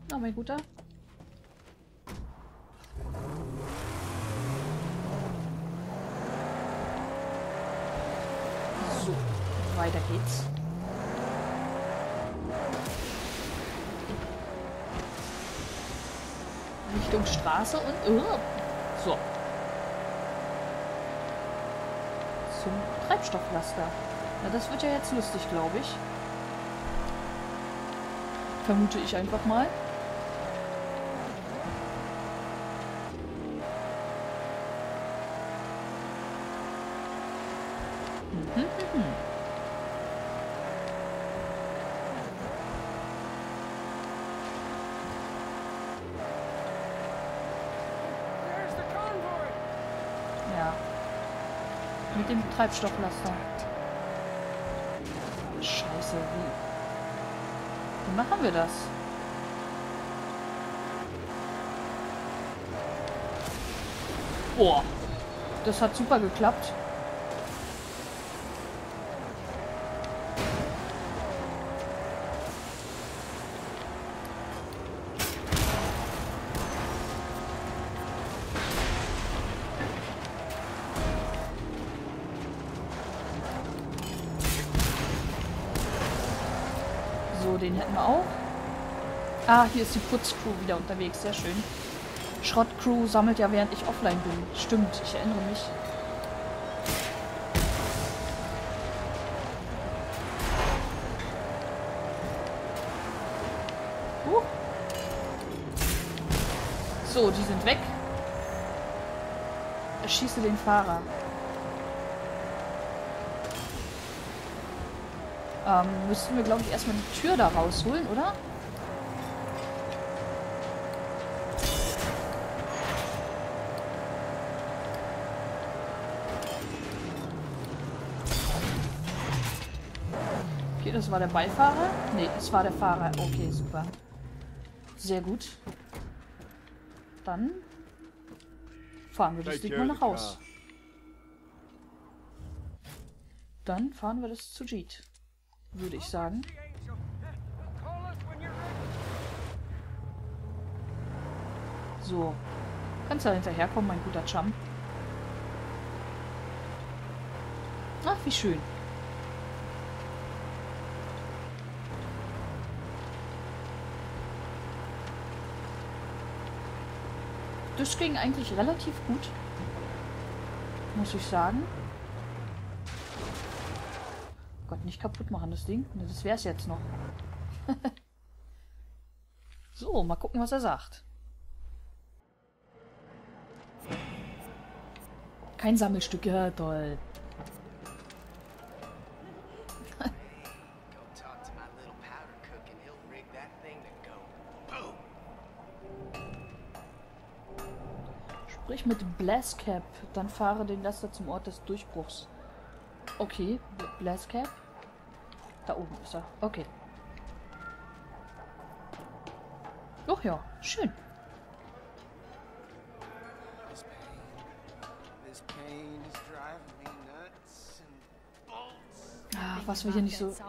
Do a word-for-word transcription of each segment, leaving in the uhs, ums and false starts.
Na, mein Guter. So, weiter geht's. Richtung Straße und... Uh, so. Zum Treibstofflaster. Na, das wird ja jetzt lustig, glaube ich. Vermute ich einfach mal. Mhm, mhm. Ja. Mit dem Treibstofflaster. Scheiße, wie... Wie machen wir das? Boah. Das hat super geklappt. So, den hätten wir auch. Ah, hier ist die Putzcrew wieder unterwegs. Sehr schön. Schrottcrew sammelt ja, während ich offline bin. Stimmt, ich erinnere mich. Uh. So, die sind weg. Erschieße den Fahrer. Ähm, müssten wir, glaube ich, erstmal die Tür da rausholen, oder? Okay, das war der Beifahrer. Ne, das war der Fahrer. Okay, super. Sehr gut. Dann fahren wir das Ding mal nach Haus. Dann fahren wir das zu Jeet, würde ich sagen. So. Kannst du da hinterherkommen, mein guter Chum? Ach, wie schön. Das ging eigentlich relativ gut. Muss ich sagen. Gott, nicht kaputt machen, das Ding. Das wär's jetzt noch. So, mal gucken, was er sagt. Kein Sammelstück, ja toll. Sprich mit Blastcap, dann fahre den Laster zum Ort des Durchbruchs. Okay, Blastcap. Da oben ist er. Okay. Ach ja, schön. Ach, was wir hier nicht so...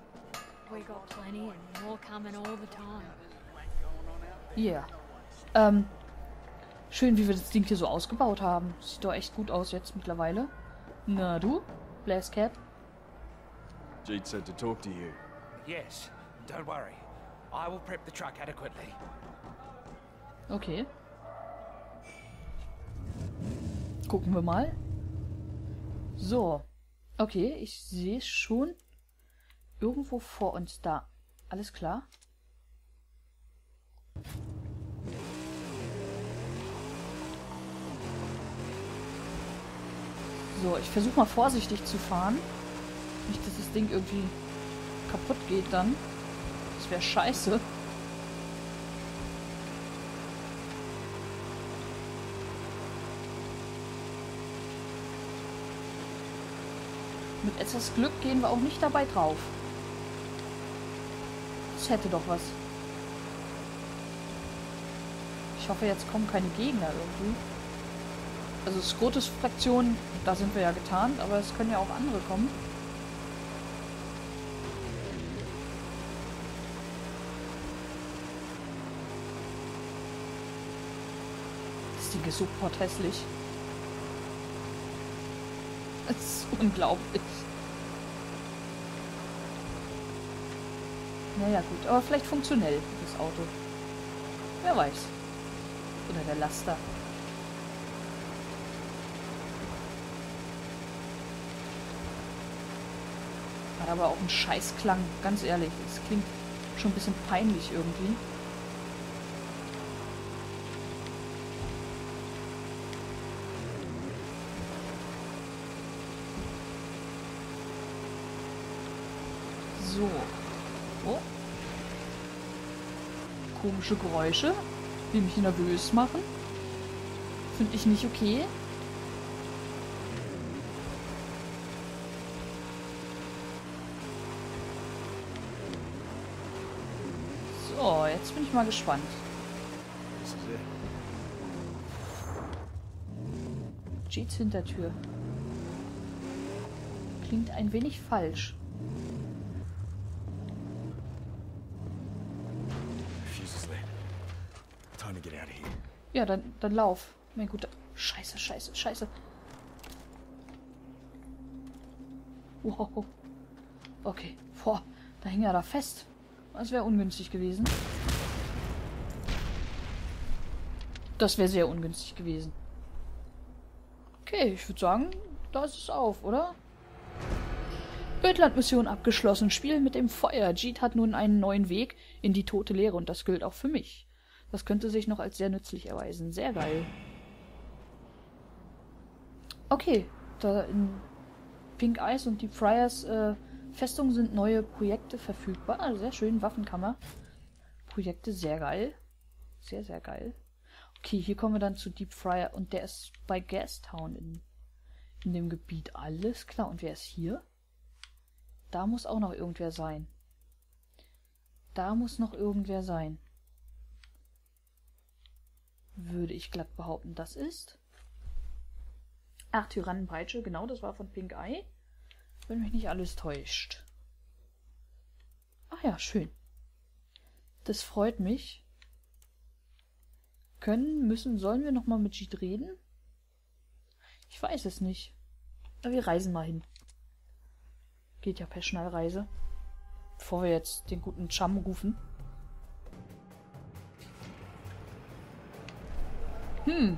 Ja. Yeah. Ähm... Schön, wie wir das Ding hier so ausgebaut haben. Sieht doch echt gut aus jetzt mittlerweile. Na du, Blastcap? Jeet said to talk to you. Yes, don't worry. I will prep the truck adequately. Okay. Gucken wir mal. So. Okay, ich sehe es schon. Irgendwo vor uns da. Alles klar. So, ich versuche mal vorsichtig zu fahren. Nicht, dass das Ding irgendwie kaputt geht dann. Das wäre scheiße. Mit etwas Glück gehen wir auch nicht dabei drauf. Das hätte doch was. Ich hoffe, jetzt kommen keine Gegner irgendwie. Also Scotus-Fraktion, da sind wir ja getarnt, aber es können ja auch andere kommen. Ding ist so potthässlich. Das ist unglaublich. Naja gut, aber vielleicht funktionell, das Auto. Wer weiß. Oder der Laster. Hat aber auch einen Scheißklang, ganz ehrlich. Es klingt schon ein bisschen peinlich irgendwie. So. Oh. Komische Geräusche, die mich nervös machen. Finde ich nicht okay. So, jetzt bin ich mal gespannt. This is it. Jeets Hintertür. Klingt ein wenig falsch. Fuse is lit. Time to get out of here. Ja, dann, dann lauf. Mein guter... Scheiße, scheiße, scheiße. Wow. Okay. Boah, da hing er da fest. Das wäre ungünstig gewesen. Das wäre sehr ungünstig gewesen. Okay, ich würde sagen, da ist es auf, oder? Ödland-Mission abgeschlossen. Spiel mit dem Feuer. Jeet hat nun einen neuen Weg in die tote Leere und das gilt auch für mich. Das könnte sich noch als sehr nützlich erweisen. Sehr geil. Okay, da in Pink Eyes und Deep Friars äh, Festung sind neue Projekte verfügbar. Also sehr schön, Waffenkammer. Projekte, sehr geil. Sehr, sehr geil. Okay, hier kommen wir dann zu Deep Fryer und der ist bei Gastown in, in dem Gebiet. Alles klar. Und wer ist hier? Da muss auch noch irgendwer sein. Da muss noch irgendwer sein. Würde ich glatt behaupten, das ist... Ach, Tyrannenpeitsche, genau, das war von Pink Eye. Wenn mich nicht alles täuscht. Ach ja, schön. Das freut mich. Können, müssen, sollen wir nochmal mit Jeet reden? Ich weiß es nicht. Aber wir reisen mal hin. Geht ja per Schnellreise. Bevor wir jetzt den guten Chum rufen. Hm.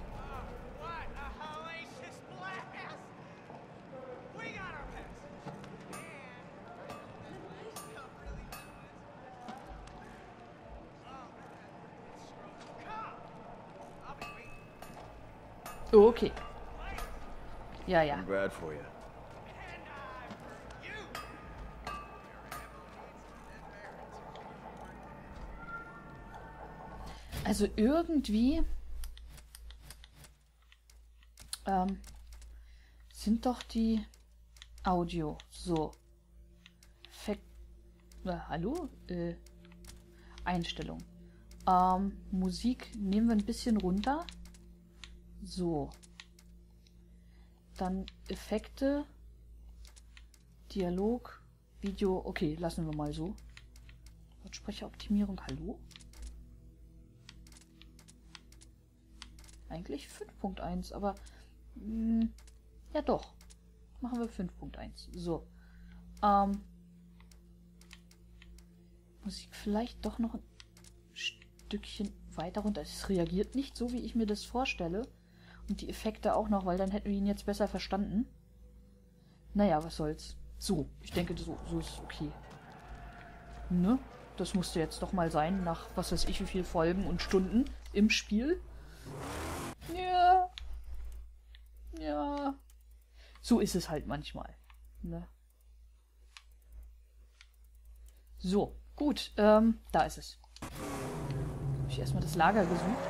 Oh, okay. Ja, ja. I'm glad for you. Also irgendwie ähm, sind doch die Audio so. Fek äh, hallo? Äh, Einstellung. Ähm, Musik nehmen wir ein bisschen runter. So. Dann Effekte. Dialog. Video. Okay, lassen wir mal so. Lautsprecheroptimierung. Hallo? Eigentlich fünf Punkt eins, aber mh, ja doch. Machen wir fünf Punkt eins. So. Ähm, Musik vielleicht doch noch ein Stückchen weiter runter. Es reagiert nicht so, wie ich mir das vorstelle. Und die Effekte auch noch, weil dann hätten wir ihn jetzt besser verstanden. Naja, was soll's. So, ich denke, so, so ist okay. Ne? Das musste jetzt doch mal sein, nach was weiß ich wie viel Folgen und Stunden im Spiel. Ja. Ja. So ist es halt manchmal. Ne? So, gut. Ähm, da ist es. Habe ich erstmal das Lager gesucht.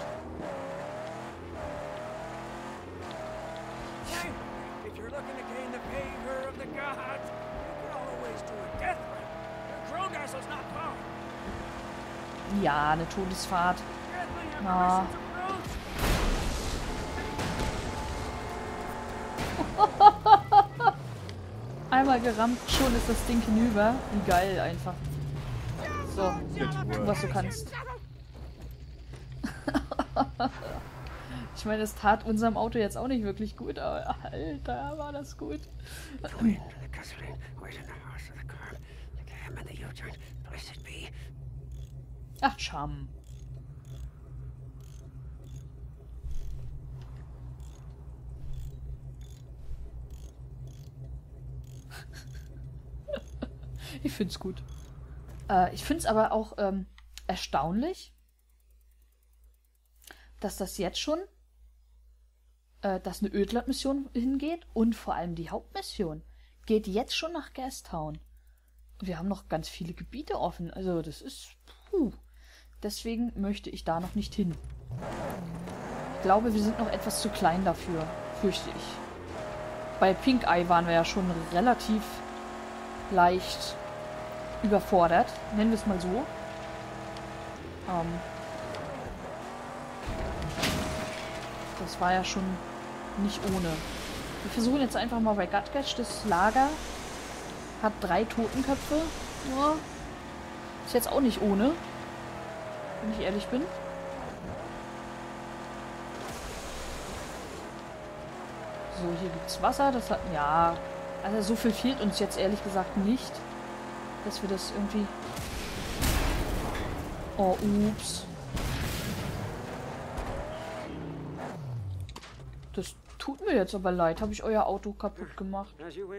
If you're looking to gain the favor of the gods, you can always do a death run. Grondassel's not far. Ja, eine Todesfahrt. Deadly Ah. apparitions approach. Einmal gerammt, schon ist das Ding hinüber. Wie geil einfach. So, tu, was du kannst. Ich meine, es tat unserem Auto jetzt auch nicht wirklich gut, aber Alter, war das gut. Ach, Scham. Ich find's gut. Äh, ich find's aber auch ähm, erstaunlich, dass das jetzt schon, äh, dass eine Ödland-Mission hingeht und vor allem die Hauptmission geht jetzt schon nach Gastown. Wir haben noch ganz viele Gebiete offen, also das ist, puh. Deswegen möchte ich da noch nicht hin. Ich glaube, wir sind noch etwas zu klein dafür, fürchte ich. Bei Pink Eye waren wir ja schon relativ leicht überfordert, nennen wir es mal so. Ähm, das war ja schon nicht ohne. Wir versuchen jetzt einfach mal bei Gatgatch. Das Lager hat drei Totenköpfe. Ja, ist jetzt auch nicht ohne, wenn ich ehrlich bin. So, hier gibt's Wasser. Das hat, ja, also so viel fehlt uns jetzt ehrlich gesagt nicht, dass wir das irgendwie... Oh, ups. Das tut mir jetzt aber leid. Habe ich euer Auto kaputt gemacht?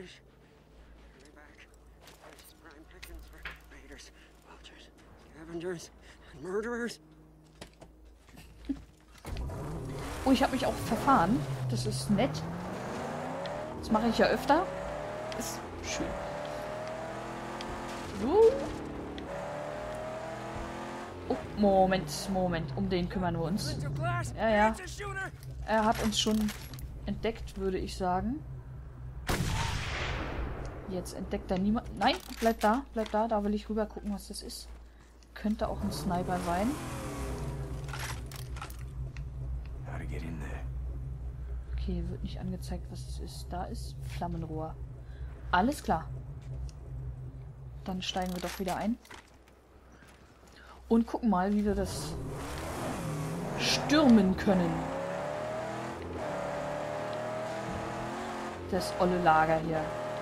Oh, ich habe mich auch verfahren. Das ist nett. Das mache ich ja öfter. Ist schön. Uh. Oh, Moment, Moment. Um den kümmern wir uns. Ja, ja. Er hat uns schon entdeckt, würde ich sagen. Jetzt entdeckt er niemand. Nein, bleib da, bleib da. Da will ich rüber gucken, was das ist. Könnte auch ein Sniper sein. Okay, wird nicht angezeigt, was es ist. Da ist Flammenrohr. Alles klar. Dann steigen wir doch wieder ein. Und gucken mal, wie wir das stürmen können. Das olle Lager hier.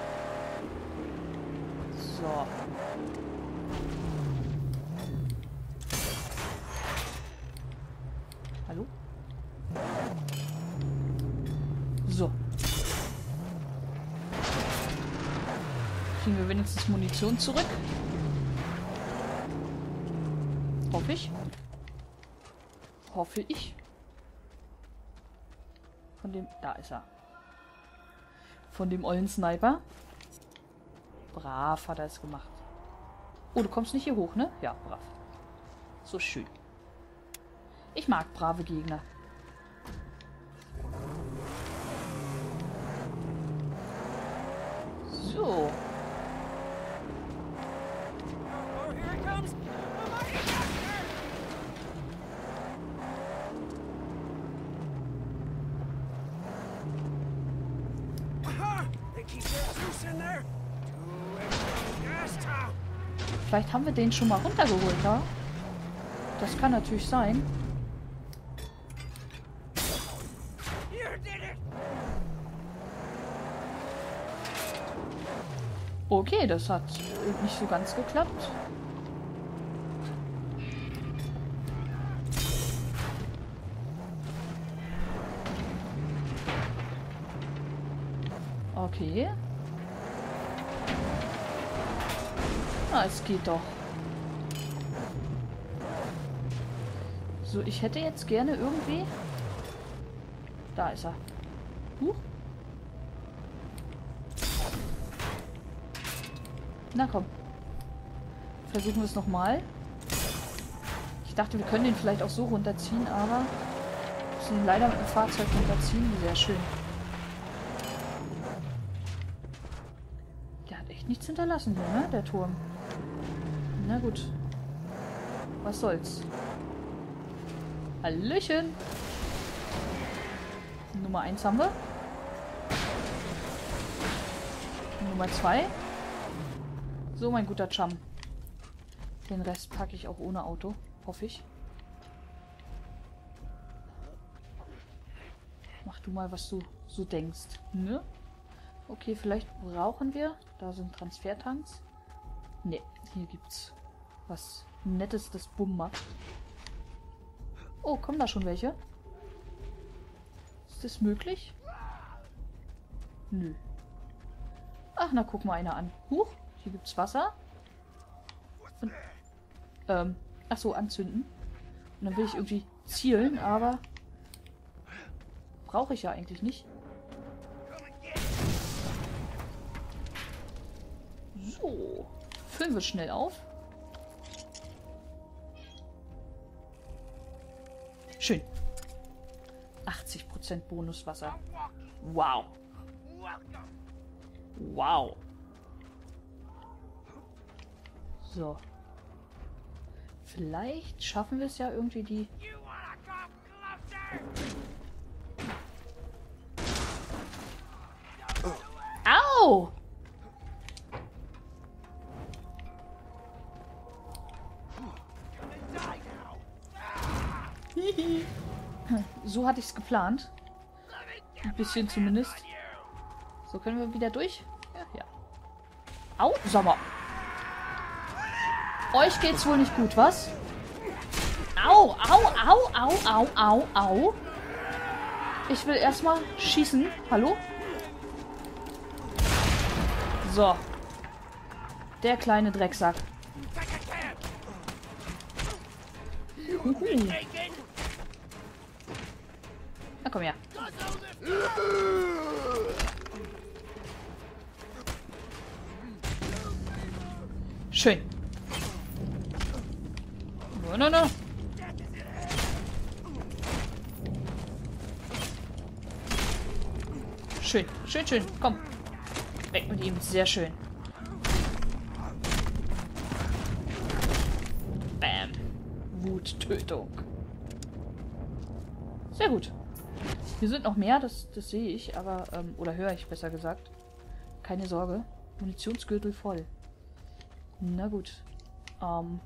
So. Hallo? So. Kriegen wir wenigstens Munition zurück. Hoffe ich. Hoffe ich. Von dem... Da ist er. Von dem ollen Sniper. Brav hat er es gemacht. Oh, du kommst nicht hier hoch, ne? Ja, brav. So schön. Ich mag brave Gegner. So. Vielleicht haben wir den schon mal runtergeholt, ja? Das kann natürlich sein. Okay, das hat nicht so ganz geklappt. Okay. Ah, es geht doch. So, ich hätte jetzt gerne irgendwie... Da ist er. Huch. Na komm. Versuchen wir es nochmal. Ich dachte, wir können den vielleicht auch so runterziehen, aber... wir müssen ihn leider mit dem Fahrzeug runterziehen. Sehr schön. Der hat echt nichts hinterlassen hier, ne? Der Turm. Na gut. Was soll's. Hallöchen. Nummer eins haben wir. Nummer zwei. So, mein guter Chum. Den Rest packe ich auch ohne Auto. Hoffe ich. Mach du mal, was du so denkst. Ne? Okay, vielleicht brauchen wir... Da sind Transfertanks. Ne, hier gibt's was Nettes, das Bumm macht. Oh, kommen da schon welche? Ist das möglich? Nö. Ach, na, guck mal einer an. Huch, hier gibt's Wasser. Und, ähm, ach so, anzünden. Und dann will ich irgendwie zielen, aber brauche ich ja eigentlich nicht. So, füllen wir schnell auf. Schön. achtzig Prozent Bonuswasser. Wow. Wow. So. Vielleicht schaffen wir es ja irgendwie die... Au! So hatte ich es geplant. Ein bisschen zumindest. So, können wir wieder durch? Ja, ja. Au, Sommer. Euch geht's wohl nicht gut, was? Au, au, au, au, au, au, au. Ich will erstmal schießen. Hallo? So. Der kleine Drecksack. Uhu. Na komm her. Schön. No, no, no. Schön, schön, schön. Komm. Weg mit ihm. Sehr schön. Bam. Wuttötung. Sehr gut. Hier sind noch mehr, das, das sehe ich, aber, ähm, oder höre ich besser gesagt. Keine Sorge. Munitionsgürtel voll. Na gut. Ähm.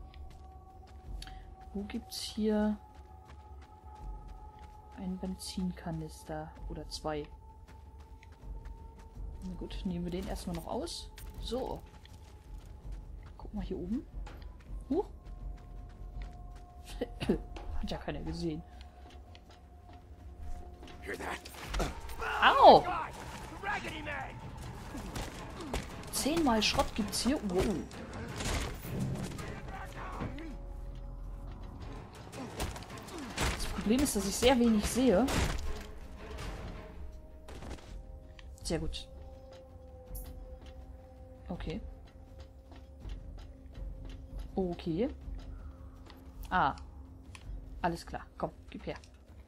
Wo gibt's hier einen Benzinkanister oder zwei? Na gut, nehmen wir den erstmal noch aus. So. Guck mal hier oben. Huch. Hat ja keiner gesehen. Au! Zehnmal Schrott gibt's hier. Wow. Das Problem ist, dass ich sehr wenig sehe. Sehr gut. Okay. Okay. Ah. Alles klar. Komm, gib her.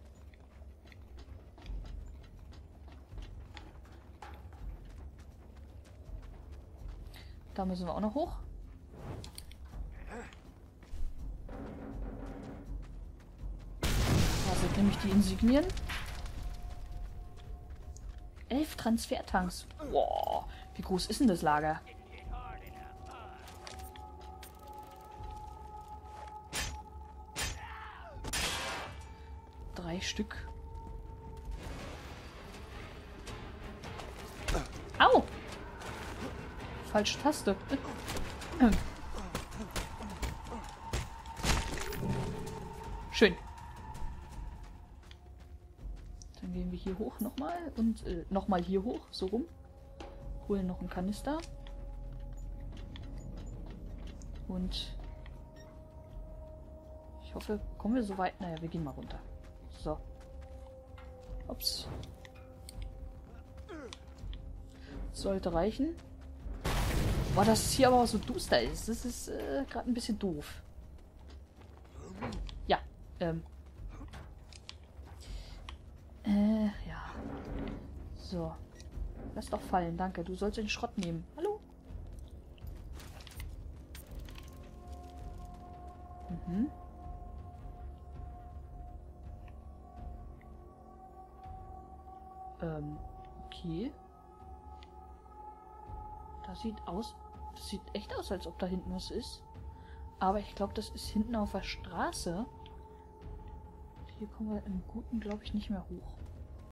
Da müssen wir auch noch hoch. Da sind nämlich die Insignien. Elf Transfertanks. Wow. Wie groß ist denn das Lager? Drei Stück. Au! Falsche Taste. Schön. Dann gehen wir hier hoch nochmal und äh, nochmal hier hoch, so rum. Holen noch einen Kanister. Und ich hoffe, kommen wir so weit. Naja, wir gehen mal runter. So. Ups. Sollte reichen. Boah, dass es hier aber auch so duster ist. Das ist äh, gerade ein bisschen doof. Ja. Ähm. Äh, ja. So. Lass doch fallen, danke. Du sollst den Schrott nehmen. Hallo? Mhm. Ähm, okay. Das sieht aus... Das sieht echt aus, als ob da hinten was ist. Aber ich glaube, das ist hinten auf der Straße. Hier kommen wir im Guten, glaube ich, nicht mehr hoch.